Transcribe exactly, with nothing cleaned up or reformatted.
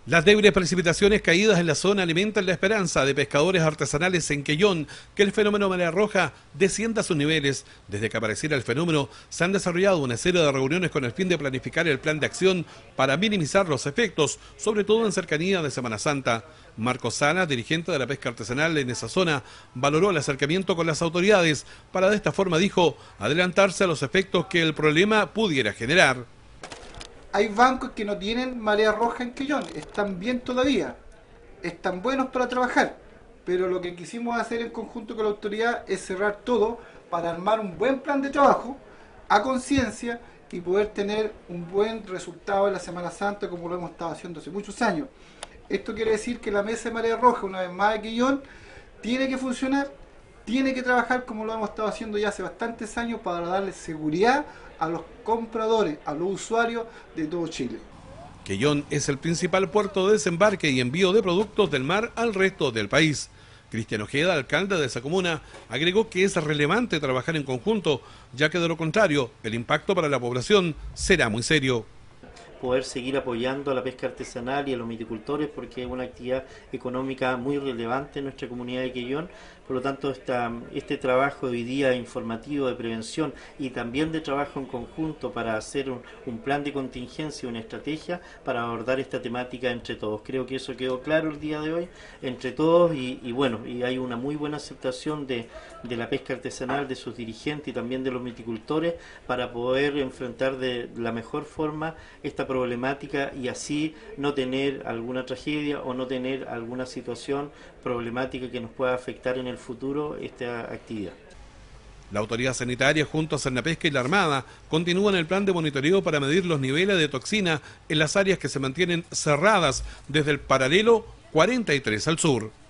Las débiles precipitaciones caídas en la zona alimentan la esperanza de pescadores artesanales en Quellón que el fenómeno marea roja descienda a sus niveles. Desde que apareciera el fenómeno, se han desarrollado una serie de reuniones con el fin de planificar el plan de acción para minimizar los efectos, sobre todo en cercanía de Semana Santa. Marcos Sala, dirigente de la pesca artesanal en esa zona, valoró el acercamiento con las autoridades para, de esta forma, dijo, adelantarse a los efectos que el problema pudiera generar. Hay bancos que no tienen marea roja en Quellón, están bien todavía, están buenos para trabajar, pero lo que quisimos hacer en conjunto con la autoridad es cerrar todo para armar un buen plan de trabajo a conciencia y poder tener un buen resultado en la Semana Santa como lo hemos estado haciendo hace muchos años. Esto quiere decir que la mesa de marea roja, una vez más de Quellón, tiene que funcionar, tiene que trabajar como lo hemos estado haciendo ya hace bastantes años para darle seguridad a los compradores, a los usuarios de todo Chile. Quellón es el principal puerto de desembarque y envío de productos del mar al resto del país. Cristian Ojeda, alcalde de esa comuna, agregó que es relevante trabajar en conjunto, ya que de lo contrario, el impacto para la población será muy serio. Poder seguir apoyando a la pesca artesanal y a los viticultores porque es una actividad económica muy relevante en nuestra comunidad de Quellón. Por lo tanto, esta, este trabajo hoy día informativo de prevención y también de trabajo en conjunto para hacer un, un plan de contingencia, una estrategia para abordar esta temática entre todos. Creo que eso quedó claro el día de hoy entre todos y, y bueno, y hay una muy buena aceptación de, de la pesca artesanal, de sus dirigentes y también de los viticultores para poder enfrentar de la mejor forma esta problemática y así no tener alguna tragedia o no tener alguna situación problemática que nos pueda afectar en el futuro esta actividad. La autoridad sanitaria junto a Cernapesca y la Armada continúan el plan de monitoreo para medir los niveles de toxina en las áreas que se mantienen cerradas desde el paralelo cuarenta y tres al sur.